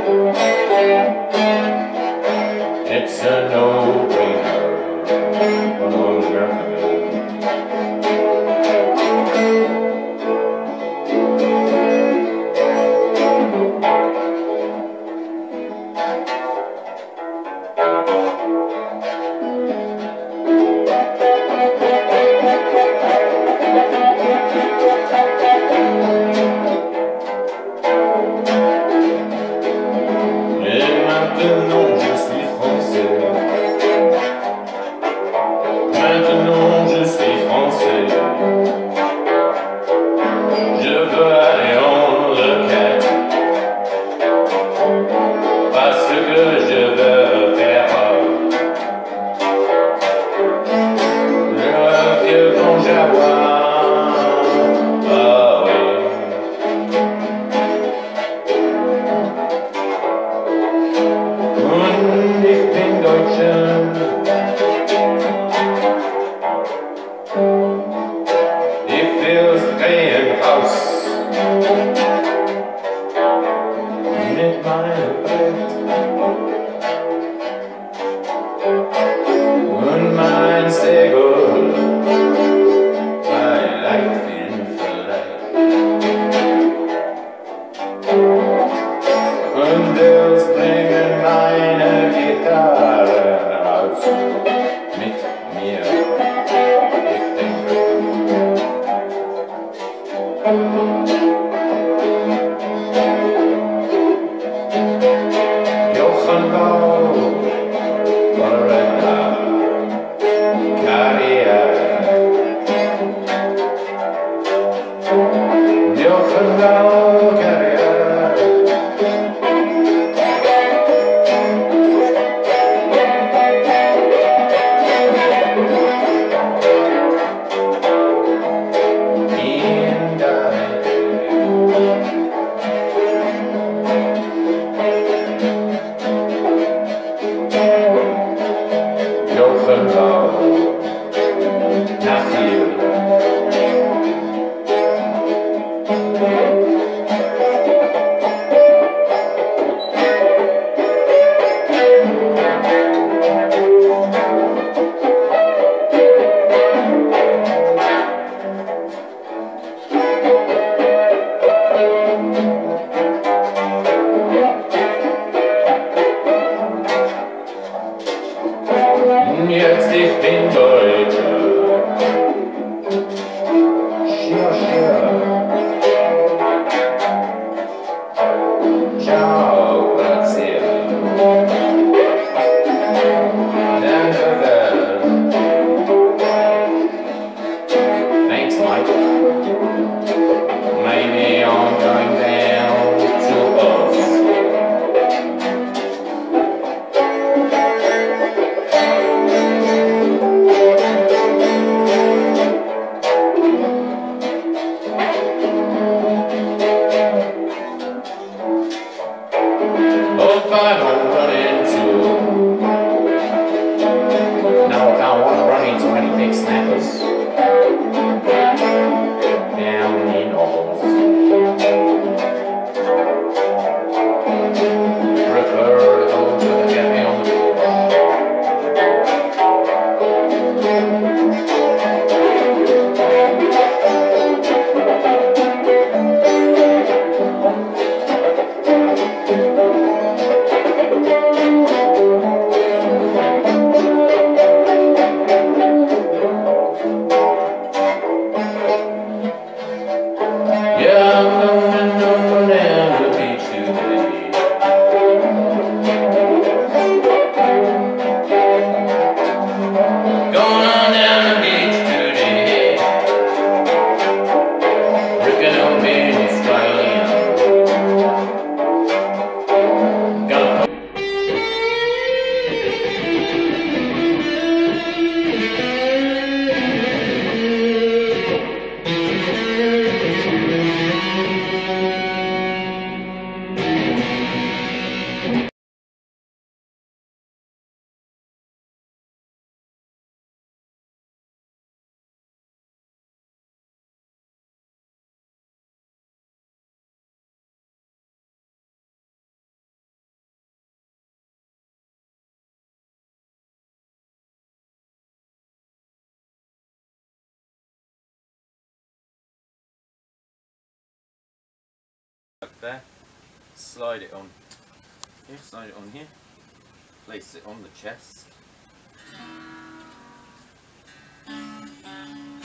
It's a no-brainer. Maintenant je suis français. Maintenant je suis français. Je veux aller en requête parce que je veux faire le vieux bon jaguar. Ah oui. Und ich bin Deutscher. Ich will gehen raus mit meinem Brett und mein Segel bei Leitwind verleiht. Und das bringen meine Gitarre raus mit mir. Ich denke. Jochenbau, Lorena, Karriere. Jochenbau, Karriere. Jochenbau, nach hier. Jetzt ich bin Deutscher. Schier, schier. Ciao, grazie. Danke, well. Thanks, Mike. Maybe I'm going down to us. there. Slide it on here, slide it on here. Place it on the chest.